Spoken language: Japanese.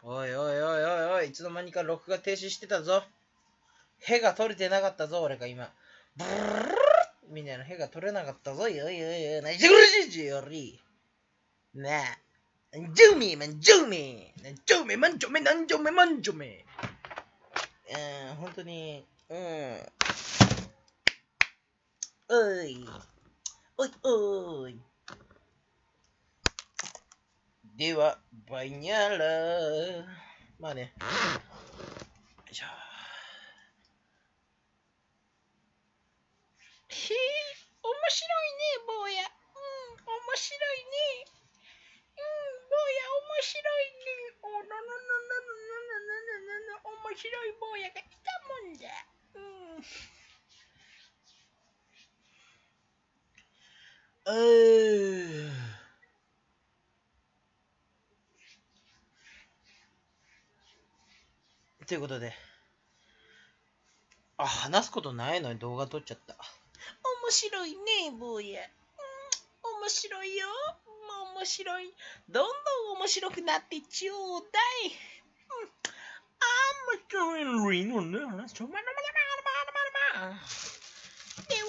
おいおいおいおいおい、いつの間にか録画停止してたぞ。へが取れてなかったぞ、俺が今。ブルルルみたいなへが取れなかったぞ。おいおいおいおい、何してくれしじより。なあ。ジューミーマン、ジューミー。ジューミーマン、ジューミー、なんジューミーマン、ジューミー。本当に、おい。おいおい。では、バイニャラ。まあね。よいしょ。へえ、面白いね、坊や。面白いね。坊や、面白いね。おのののののののののの面白い坊やがいたもんだ。ということで、話すことないのに動画撮っちゃった。面白いね、坊や。面白いよ。面白い。どんどん面白くなってちょうだい。面白いのね。で